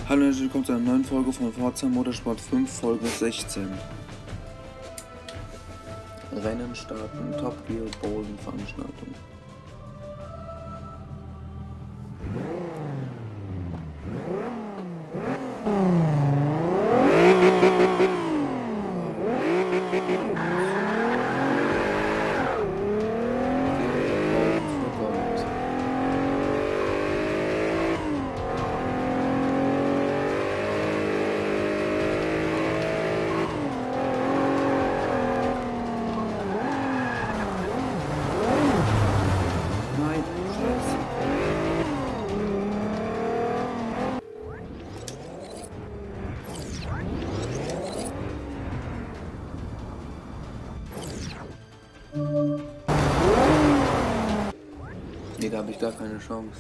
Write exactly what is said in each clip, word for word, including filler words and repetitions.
Hallo und herzlich willkommen zu einer neuen Folge von Forza Motorsport fünf, Folge sechzehn. Rennen starten, Top Gear, Bowling Veranstaltung. Nee, da habe ich gar keine Chance.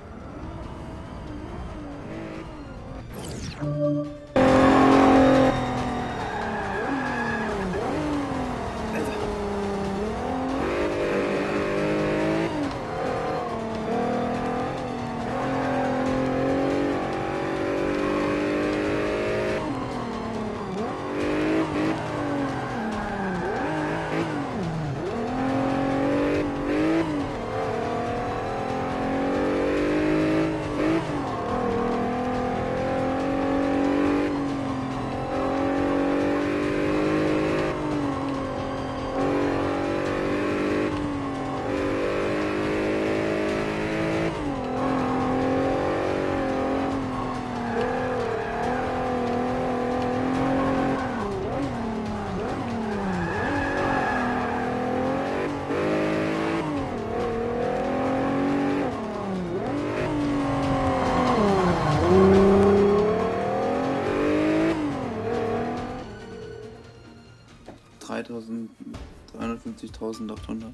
dreihundertfünfzigtausendachthundert.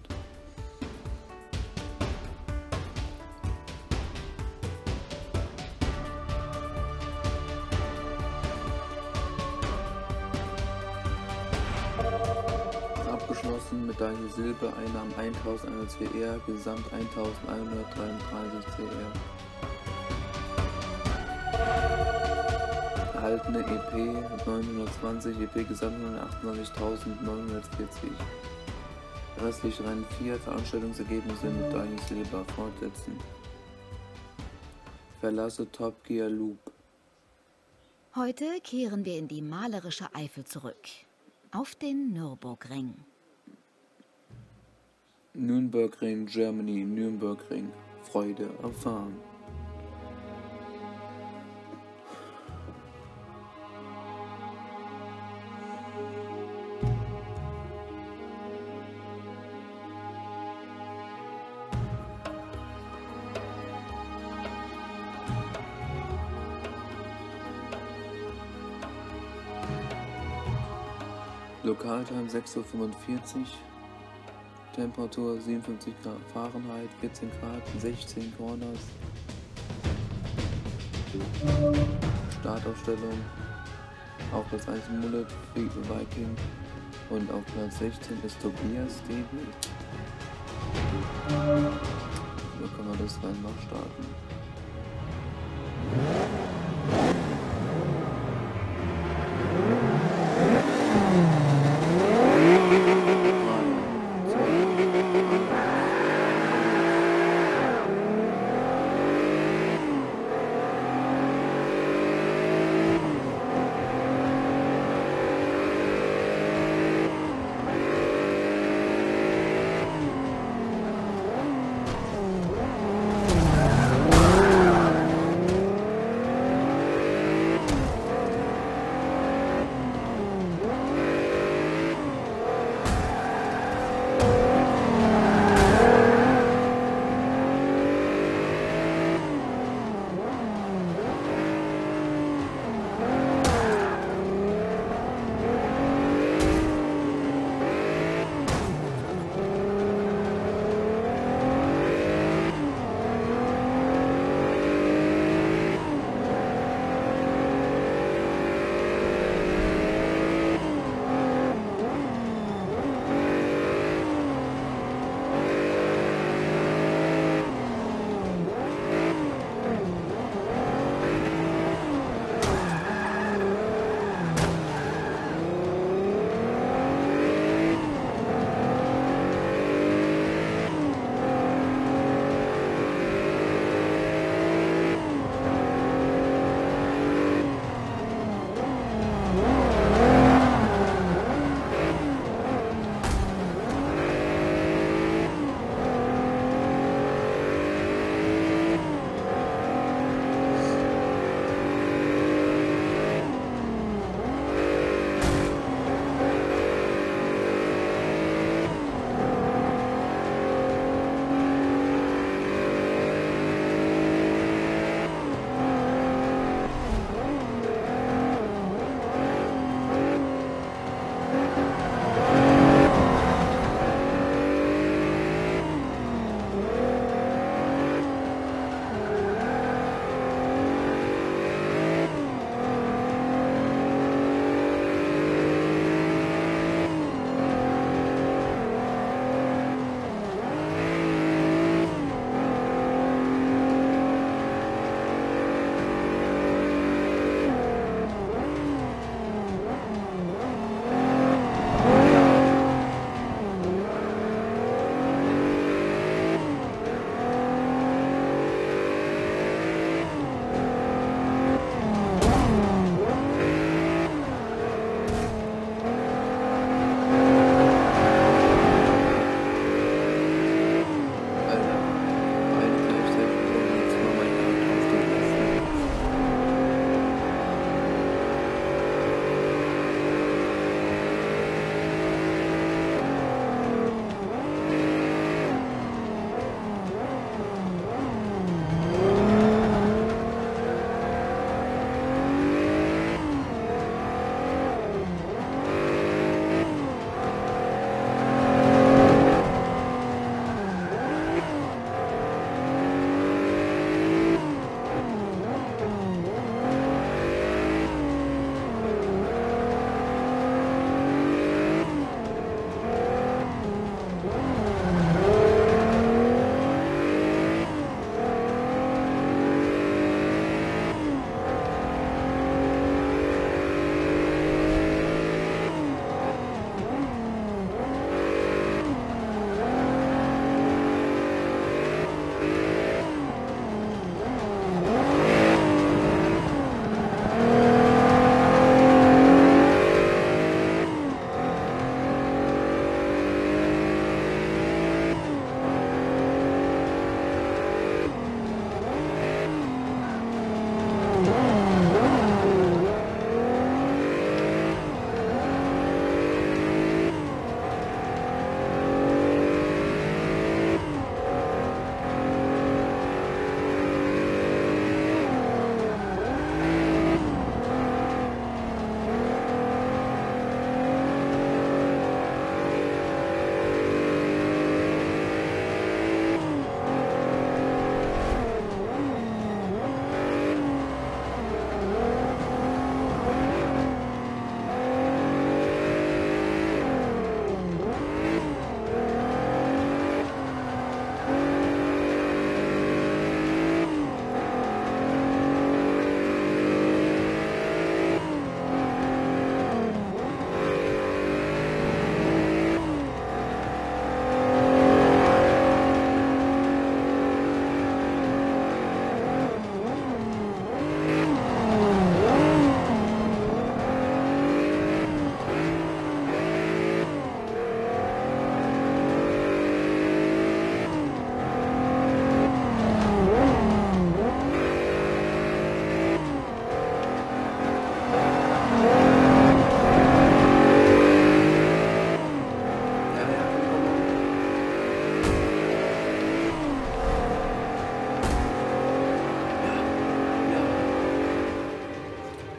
Abgeschlossen, Medaille Silber, Einnahmen eintausendeinhundert C R, Gesamt eintausendeinhundertdreiunddreißig C R. Erhaltene E P neunhundertzwanzig, E P Gesamt hundertachtunddreißigtausendneunhundertvierzig. Restlich Rennen vier, Veranstaltungsergebnisse, Medaille Silber fortsetzen. Verlasse Top Gear Loop. Heute kehren wir in die malerische Eifel zurück. Auf den Nürburgring. Nürburgring, Germany, Nürburgring. Freude am Fahren. Lokaltime sechs Uhr fünfundvierzig, Temperatur siebenundfünfzig Grad Fahrenheit, vierzehn Grad, sechzehn Corners. Startaufstellung auf Platz eins Mullet Viking und auf Platz sechzehn ist Tobias David. So kann man das Rennen noch starten.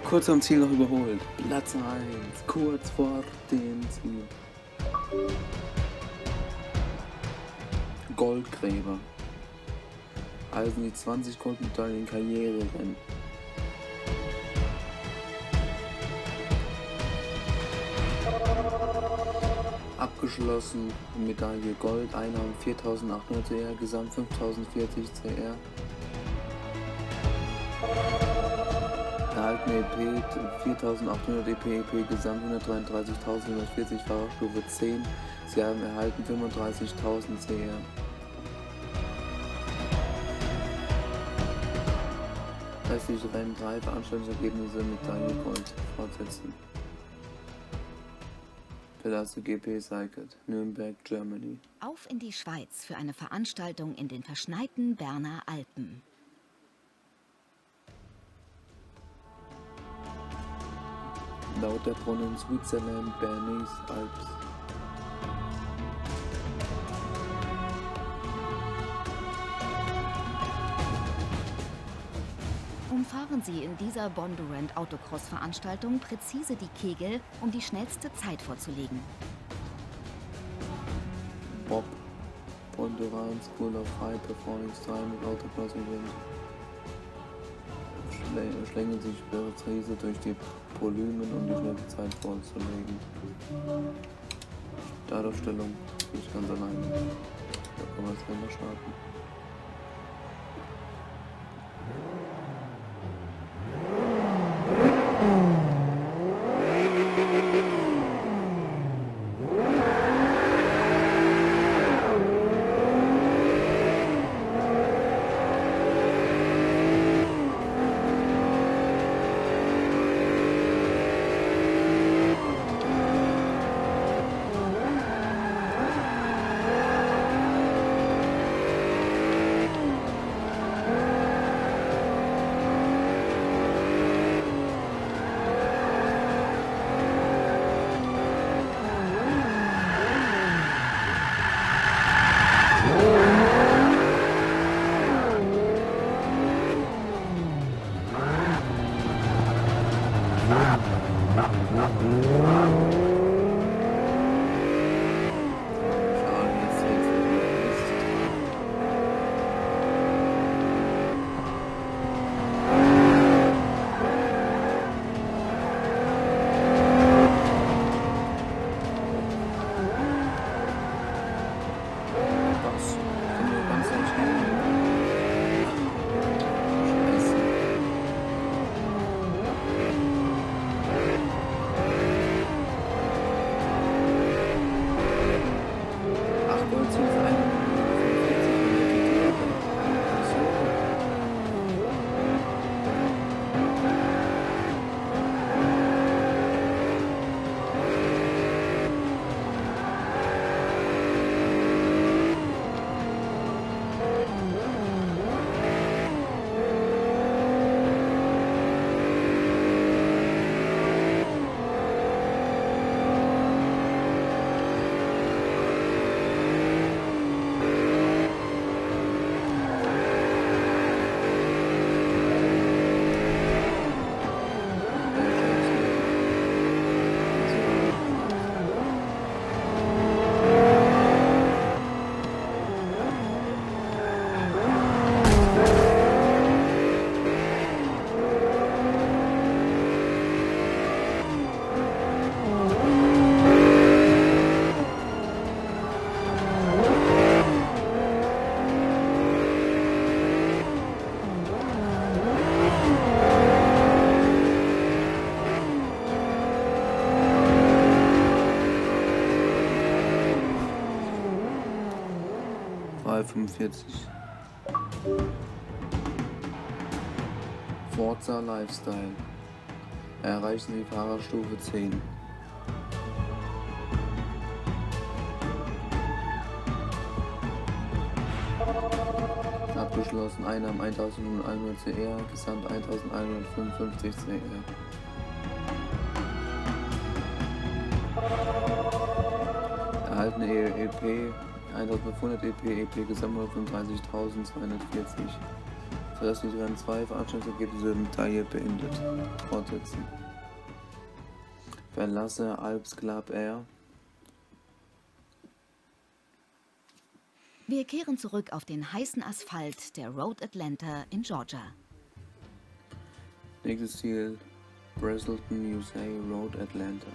Kurz am Ziel noch überholt. Platz eins, kurz vor dem Ziel. Goldgräber. Also die zwanzig Goldmedaillen Karriererennen. Abgeschlossen, Medaille Gold, Einnahmen viertausendachthundert C R, Gesamt fünftausendvierzig C R. Erhalten E P viertausendachthundert E P, E P Gesamt hundertdreiunddreißigtausendhundertvierzig, Fahrerstufe zehn. Sie haben erhalten fünfunddreißigtausend C R. Restliche Rennen drei, Veranstaltungsergebnisse, Medaille Gold fortsetzen. Verlasse G P Cycled, Nürnberg, Germany. Auf in die Schweiz für eine Veranstaltung in den verschneiten Berner Alpen. Lauterbrunnen, Switzerland, Bernese Alps. Umfahren Sie in dieser Bondurant Autocross-Veranstaltung präzise die Kegel, um die schnellste Zeit vorzulegen. Bob, Bondurant School of High Performance Time mit Autocross Event. Schlä schlängeln sich präzise durch die Polymen, um die schnellste Zeit vorzulegen. Startaufstellung, nicht ganz alleine. Da kann man jetzt mal starten. fünfundvierzig. Forza Lifestyle. Erreichen Sie Fahrerstufe zehn. Abgeschlossen, Einnahmen eintausendeinhundert C R, Gesamt eintausendeinhundertfünfundfünfzig C R. Erhaltene E P eintausendfünfhundert E P, E P Gesamt hundertfünfunddreißigtausendzweihundertvierzig. Zuerst die Rennen zwei Veranstaltungsergebnisse im Medaille beendet. Fortsetzen. Verlasse Alps Club Air. Wir kehren zurück auf den heißen Asphalt der Road Atlanta in Georgia. Nächstes Ziel: Braselton, U S A, Road Atlanta.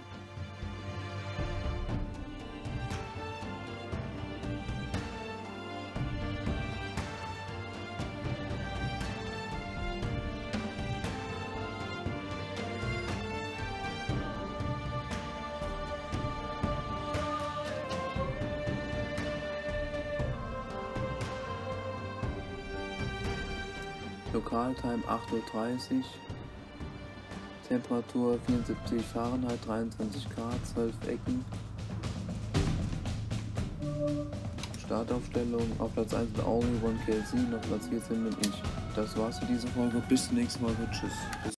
Lokaltime acht Uhr dreißig, Temperatur vierundsiebzig Fahrenheit, dreiundzwanzig Grad, zwölf Ecken. Startaufstellung: auf Platz eins mit Augen, Ron Kelsey, auf Platz vierzehn bin ich. Das war's für diese Folge, bis zur nächsten Folge, tschüss.